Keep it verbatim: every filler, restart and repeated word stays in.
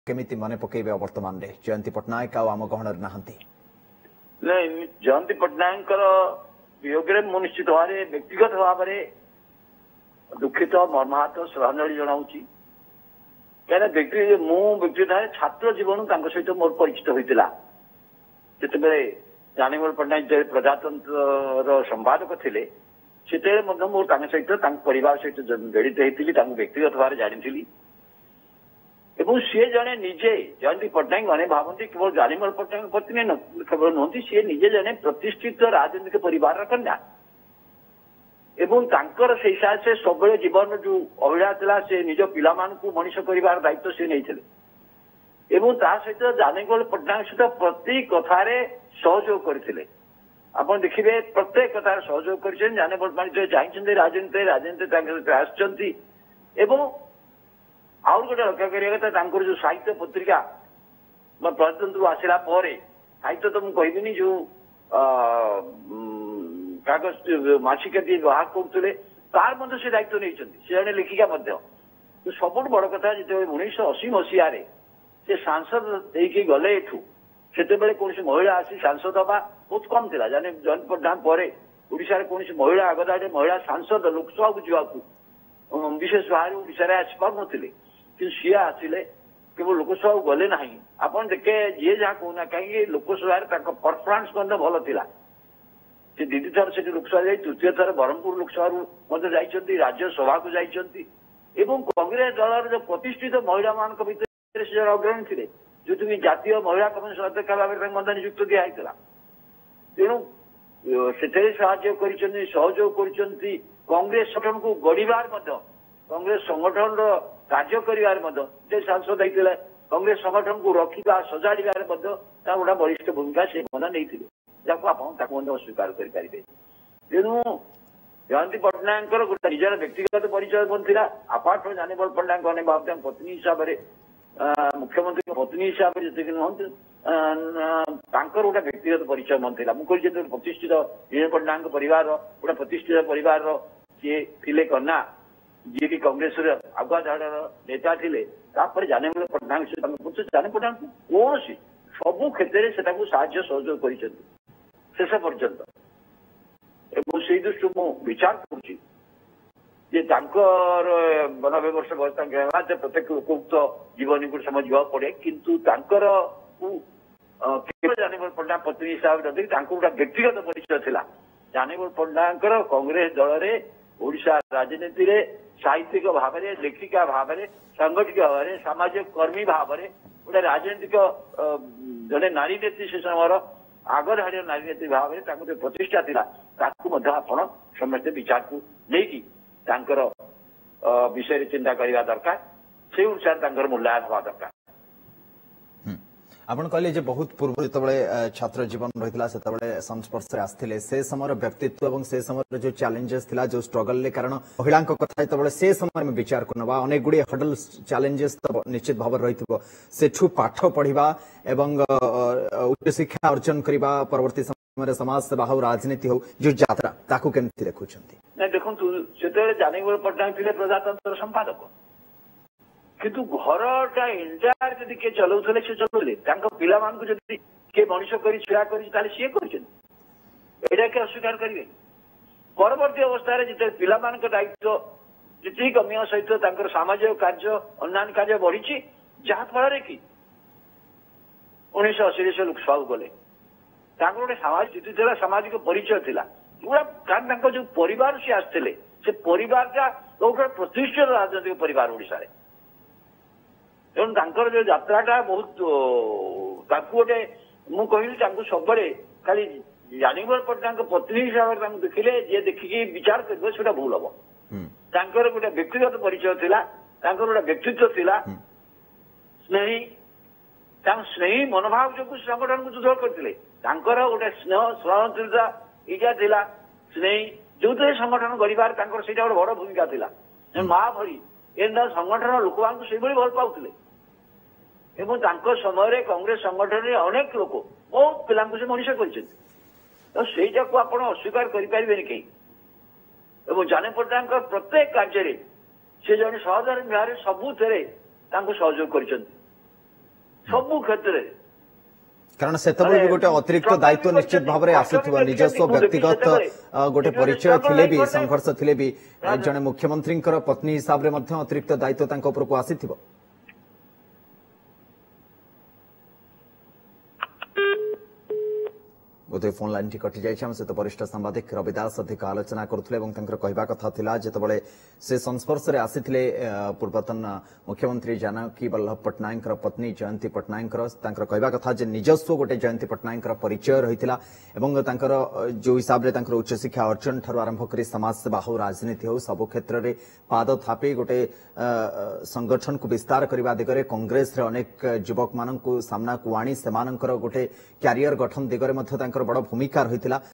केमिति मन पकेबे वर्तमान रे जयंती पट्टनायक आम गहन नहांती नहीं जयंती पट्टनायक वियोग मु निश्चित भाव व्यक्तिगत भाव दुखित मर्माहत श्रद्धांजलि जनाऊँगी क्या व्यक्ति मु व्यक्तिगत छात्र जीवन सहित मोर परिचित होता जिते जानीमल पट्टनायक प्रजातंत्र संपादक थे से मोर सहित परिवार सहित जड़ित होती व्यक्तिगत भाव जानी एवं सी जड़े निजे जयंती पट्टनायक मैंने भावती केवल जानीमल पट्टनायक पत्नी केवल नुहति सी निजे जड़े प्रतिष्ठित राजनीतिक परिवार कन्या एवं तांकर से हिसाब से सब जीवन जो अवहेला था से निज पिला मनीष कर दायित्व से नहीं एवं ता सहित जानीमल पट्टनायक सहित प्रति कथार सहयोग करते आप देखिए प्रत्येक कथार सहयोग कर जानीमल पट्टनायक चाहिए राजनीति राजनीति आसुँच आउर गोटे लक्ष्य करिया कथा जो साहित्य पत्रिका प्रजातंत्र आसला साहित्य तो मुझे कहबी जो कागज मासिका दी बाहर करुले तार से दायित्व नहीं जड़े लेखिका सब बड़ कथा जो उन्नीस अशी मसीह से सांसद देकी गले एठू से कौन महिला आसी सांसद हवा बहुत कम था जाने जयंती पट्टनायक पर ओडिशा कौन महिला आगदाड़े महिला सांसद लोकसभा को जावाक विशेष भाव ओडिशा आसी पार नी सी आसिले केवल लोकसभा गले ना आप देखे जी जहाँ कहना कहीं लोकसभा परफॉर्मेंस भल था सी दीदी थर से लोकसभा जाए तृतीय थर ब्रह्मपुर लोकसभा जाइए राज्यसभा को जाइए कांग्रेस दल जो प्रतिष्ठित महिला मान भर से अग्रणी थे जो कि जातीय महिला कमिशन अध्यक्ष भाव में नियुक्त दिखाई तेणु से सहयोग कर कांग्रेस संगठन को गढ़ार कांग्रेस संगठन कार्य कर सांसद होते कांग्रेस संगठन को रखा सजाड़ार गोटे वरिष्ठ भूमिका से नहीं जहाँ आप स्वीकार करेंगे तेणु जयंती पट्टनायक गोटे निजर व्यक्तिगत परिचय बनता आपार्ट जानीमल पट्टनायक मैंने भावते पत्नी हिसाब से मुख्यमंत्री पत्नी हिसाब से जी नुहत गोटे व्यक्तिगत परिचय बनता मुझे प्रतिष्ठित जयंती पट्टनायक परिवार गोटे प्रतिष्ठित परिवार सी थे कन्या जी की कांग्रेस आगुआ धाड़ नेता थे जानीमल पट्टनायक से जानी पट्टनायक कौन सी सबू क्षेत्र में साहाय्य सहयोग कर शेष पर्यंत से दृष्टि मु विचार वन व्यवस्था व्यवस्था प्रत्येक लोक जीवन को समय जा पड़े किंतु जानीमल पट्टनायक पत्नी हिसाब से गोटे व्यक्तिगत परिचय था जानीमल पट्टनायक कांग्रेस दल में ओडिशा राजनीति रे साहित्यिक भाव में लेखिका भाव में सांगठनिक भाव में सामाजिक कर्मी भाव में गोटे राजनीतिक जड़े नारी नेत्री से समय आगधाड़ी नारी नेत्री भाव में प्रतिष्ठा था आप समस्ते विचार को लेकिन विषय चिंता करने दरकार से अनुसार मूल्यांकन हवा दरकार आपण कहले बहुत पूर्व जो छात्र जीवन रही से संस्पर्श आसते से समय व्यक्तित्व और से समय जो चैलेंजेस थिला जो स्ट्रगल कारण महिला कथा जो से समय में विचार करना अनेक गुड़े हडल चैलेंजेस तो निश्चित भाव रही सेठू पाठ पढ़ा एवं उच्च शिक्षा अर्जन करने परवर्ती समय समाज सेवा हो राजनीति हो जो यात्रा ताकू केमती देखुं देखु से जानीमल पट्टनायक थे प्रजातंत्र संपादक किंतु घरटा एंटायर जब किए चलाऊले से चलाऊले पिला किए मनीष कर छुआ कर सी कर किए अस्वीकार करेंगे परवर्ती अवस्था जिते पिला दायित्व जी कमिया सहित सामाजिक कार्य अन्य कार्य बढ़ी जहाँफल कि उन्नीस अशी से लोकसभा गले गोटे सामाजिक स्थिति था सामाजिक परिचय था पूरा कारण जो परिवार सी आसते से परिवारटा गोटे प्रतिष्ठित राजनैतिक परिवार ओडिशा रे तेणु जो यात्राटा बहुत गोटे मु कहली सब खाली जानीमल पट्टनायक पत्नी हिसाब से देखिले जी देखिकी विचार कर भूल हम गोटे व्यक्तिगत परिचय था गोटे व्यक्तित्व था स्नेही स्नेही मनोभाव जो संगठन को सुदृढ़ करते गोटे स्नेह सहनशीलता इटा था स्नेही जो संगठन गढ़ार से गोटे बड़ भूमिका था माँ भरी एंड संगठन लोक से भल पाते समय कांग्रेस संगठन में अनेक लोक बहुत पिला से मनीष कर सहीटा को आप अस्वीकार करें कहीं जानीमल पट्टनायक प्रत्येक कार्य से जन सहदारी भाव सबुथ सहयोग कर ସବୁ କ୍ଷେତ୍ରରେ कारण सेतबेले गोटे अतिरिक्त दायित्व निश्चित भाव में आसुथिबो निजस्व व्यक्तिगत गोटे परिचय थिले भी संघर्ष थिले भी जने मुख्यमंत्री पत्नी हिसाब रे मध्य अतिरिक्त दायित्व तांको ऊपर को आसीथिबो बोधे फोन लाइन टी कटि जाइए आम सहित वरिष्ठ सांबादिक रवि दास अधिक आलोचना करुले कहवा कथा थिला जेतबेले से संस्पर्श रे आसीथिले पूर्वतन मुख्यमंत्री जानकी वल्लभ पट्टनायक पत्नी जयंती पट्टनायक कहवा कथा जे निजस्व गोटे जयंती पट्टनायक परिचय रहिथिला एवं तांकर जो हिसाब रे तांकर उच्च शिक्षा अर्जन ठारू आरंभ करी समाज सेवा हो राजनीति हो सब क्षेत्र में पाद थापी गोटे संगठन को विस्तार करने दिगरे कांग्रेस रे अनेक युवक मानक सामना को आनी सेमानकर गोटे क्यारियर गठन दिगरे मध्य तांकर बड़ भूमिका रही